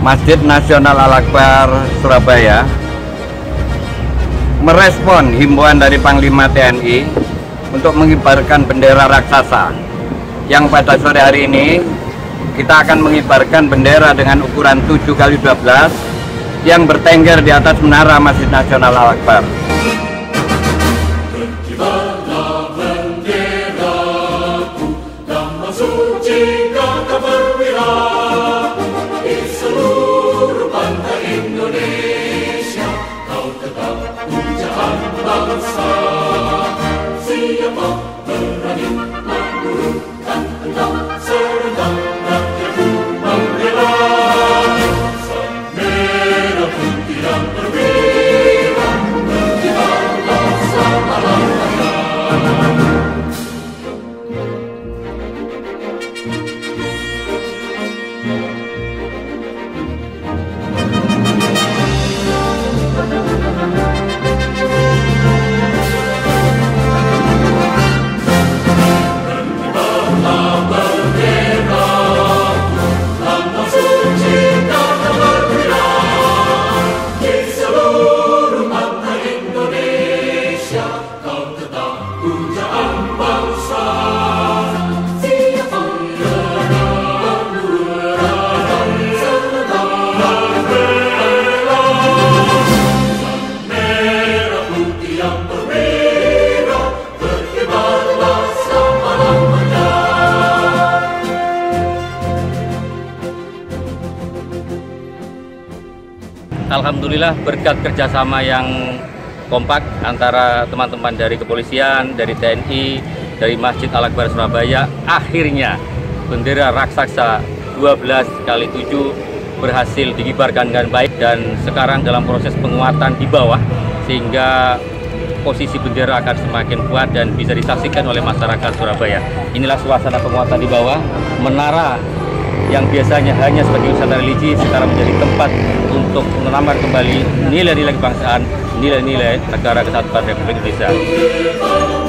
Masjid Nasional Al-Akbar Surabaya merespon himbauan dari Panglima TNI untuk mengibarkan bendera raksasa, yang pada sore hari ini kita akan mengibarkan bendera dengan ukuran 7x12 yang bertengger di atas menara Masjid Nasional Al-Akbar. Alhamdulillah berkat kerjasama yang kompak antara teman-teman dari kepolisian, dari TNI, dari Masjid Al-Akbar Surabaya, akhirnya bendera raksasa 12x7 berhasil dikibarkan dengan baik dan sekarang dalam proses penguatan di bawah, sehingga posisi bendera akan semakin kuat dan bisa disaksikan oleh masyarakat Surabaya. Inilah suasana penguatan di bawah. Menara yang biasanya hanya sebagai wisata religi sekarang menjadi tempat untuk menambah kembali nilai-nilai kebangsaan, nilai-nilai negara kesatuan Republik Indonesia.